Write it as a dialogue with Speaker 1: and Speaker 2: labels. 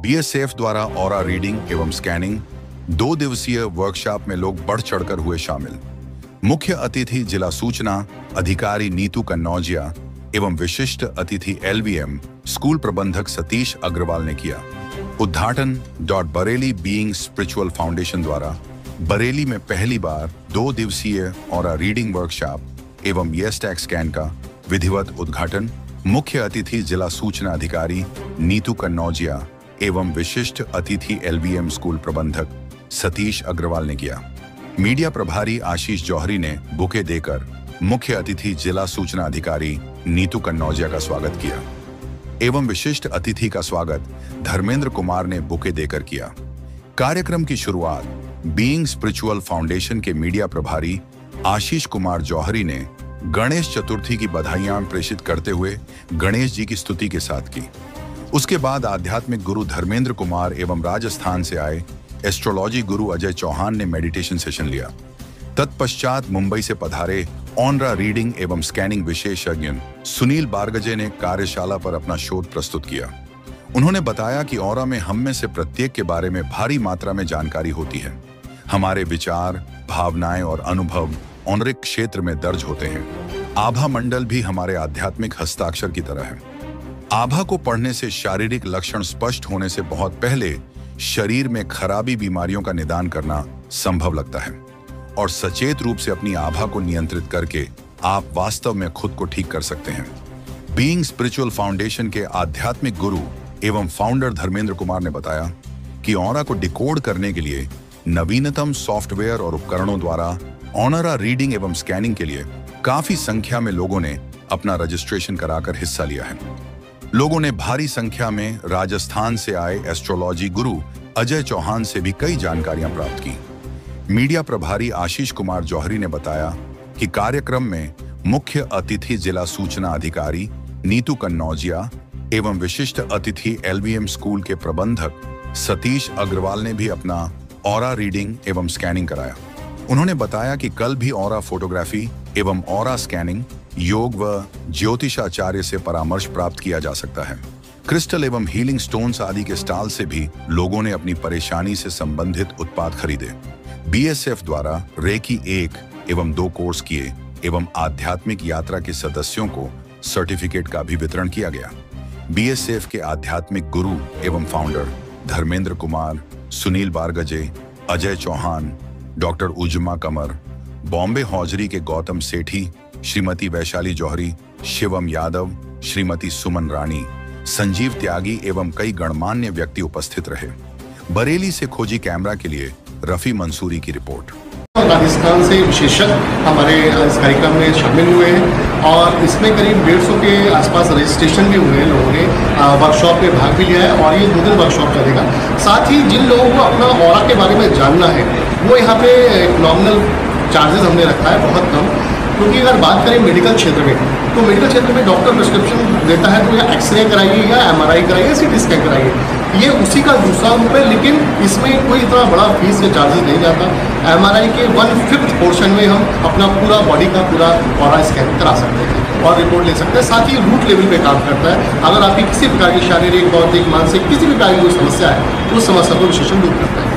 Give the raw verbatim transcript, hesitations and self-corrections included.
Speaker 1: BSF द्वारा aura reading एवं scanning दो दिवसीय वर्कशॉप में लोग बढ़ चढ़कर हुए शामिल। मुख्य अतिथि जिला सूचना अधिकारी नीतू कन्नौजिया एवं विशिष्ट अतिथि एलवीएम स्कूल प्रबंधक सतीश अग्रवाल ने किया। उद्घाटन डॉट बरेली बीइंग स्पिरिचुअल फाउंडेशन द्वारा बरेली में पहली बार दो दिवसीय ऑरा रीडिंग वर्कशॉप एवं येस टैग स्कैन का विधिवत उद्घाटन मुख्य अतिथि जिला सूचना अधिकारी नीतू कन्नौजिया एवं विशिष्ट अतिथि एलवीएम स्कूल प्रबंधक सतीश अग्रवाल ने किया। मीडिया प्रभारी आशीष जौहरी ने बुके देकर मुख्य अतिथि जिला सूचना अधिकारी नीतू कन्नौजिया का स्वागत किया एवं विशिष्ट अतिथि का स्वागत धर्मेंद्र कुमार ने बुके देकर किया। कार्यक्रम की शुरुआत बीइंग स्पिरिचुअल फाउंडेशन के मीडिया प्रभारी आशीष कुमार जौहरी ने गणेश चतुर्थी की बधाइयां प्रेषित करते हुए गणेश जी की स्तुति के साथ की। उसके बाद आध्यात्मिक गुरु धर्मेंद्र कुमार एवं राजस्थान से आए एस्ट्रोलॉजी गुरु अजय चौहान ने मेडिटेशन सेशन लिया। तत्पश्चात मुंबई से पधारे ऑनरा रीडिंग एवं स्कैनिंग विशेषज्ञ सुनील बारगजे ने कार्यशाला पर अपना शोध प्रस्तुत किया। उन्होंने बताया कि ऑरा में हम में से प्रत्येक के बारे में भारी मात्रा में जानकारी होती है। हमारे विचार, भावनाएं और अनुभव ऑनरिक क्षेत्र में दर्ज होते हैं। आभा मंडल भी हमारे आध्यात्मिक हस्ताक्षर की तरह है। आभा को पढ़ने से शारीरिक लक्षण स्पष्ट होने से बहुत पहले शरीर में खराबी बीमारियों का निदान करना संभव लगता है और सचेत रूप से अपनी आभा को नियंत्रित करके आप वास्तव में खुद को ठीक कर सकते हैं। बीइंग स्पिरिचुअल फाउंडेशन के आध्यात्मिक गुरु एवं फाउंडर धर्मेंद्र कुमार ने बताया कि ऑरा को डिकोड करने के लिए नवीनतम सॉफ्टवेयर और उपकरणों द्वारा ऑनरा रीडिंग एवं स्कैनिंग के लिए काफी संख्या में लोगों ने अपना रजिस्ट्रेशन कराकर हिस्सा लिया है। लोगों ने भारी संख्या में राजस्थान से आए एस्ट्रोलॉजी गुरु अजय चौहान से भी कई जानकारियां प्राप्त की। मीडिया प्रभारी आशीष कुमार जौहरी ने बताया कि कार्यक्रम में मुख्य अतिथि जिला सूचना अधिकारी नीतू कन्नौजिया एवं विशिष्ट अतिथि एलवीएम स्कूल के प्रबंधक सतीश अग्रवाल ने भी अपना ऑरा रीडिंग एवं स्कैनिंग कराया। उन्होंने बताया कि कल भी ऑरा फोटोग्राफी एवं ऑरा स्कैनिंग योग व ज्योतिषाचार्य से परामर्श प्राप्त किया जा सकता है। क्रिस्टल एवं हीलिंग स्टोन्स आदि के स्टॉल से भी लोगों ने अपनी परेशानी से संबंधित उत्पाद खरीदे। बीएसएफ द्वारा रेकी एक एवं दो कोर्स किए एवं आध्यात्मिक यात्रा के सदस्यों को सर्टिफिकेट का भी वितरण किया गया। बीएसएफ के आध्यात्मिक गुरु एवं founder Dharmendra Kumar, Sunil Bargaje, Ajay Chauhan, doctor Uzma Qamar, Bombay hosiery के गौतम सेठी, श्रीमती वैशाली जौहरी, शिवम यादव, श्रीमती सुमन रानी, संजीव त्यागी एवं कई गणमान्य व्यक्ति उपस्थित रहे। बरेली से खोजी कैमरा के लिए रफी मंसूरी की रिपोर्ट।
Speaker 2: राजस्थान से विशेषज्ञ हमारे इस कार्यक्रम में शामिल हुए हैं और इसमें करीब डेढ़ सौ के आसपास रजिस्ट्रेशन भी हुए हैं। लोगों ने वर्कशॉप में भाग भी लिया है और ये दो दिन वर्कशॉप चलेगा। साथ ही जिन लोगों को अपना ऑरा के बारे में जानना है वो यहाँ पे नॉमिनल चार्जेस हमने रखा है, बहुत कम। क्योंकि अगर बात करें मेडिकल क्षेत्र में तो मेडिकल क्षेत्र में डॉक्टर प्रिस्क्रिप्शन देता है तो या एक्सरे कराइए या एमआरआई कराइए, सीटी स्कैन कराइए, ये उसी का दूसरा रूप है। लेकिन इसमें कोई इतना बड़ा फीस या चार्जेस नहीं जाता। एमआरआई के वन फिफ्थ पोर्शन में हम अपना पूरा बॉडी का पूरा ऑरा स्कैन करा सकते हैं और रिपोर्ट ले सकते हैं। साथ ही रूट लेवल पे काम करता है। अगर आपकी किसी प्रकार की शारीरिक, बौद्धिक, मानसिक किसी भी प्रकार की कोई समस्या है तो उस समस्या को विशेषण दूर करता है।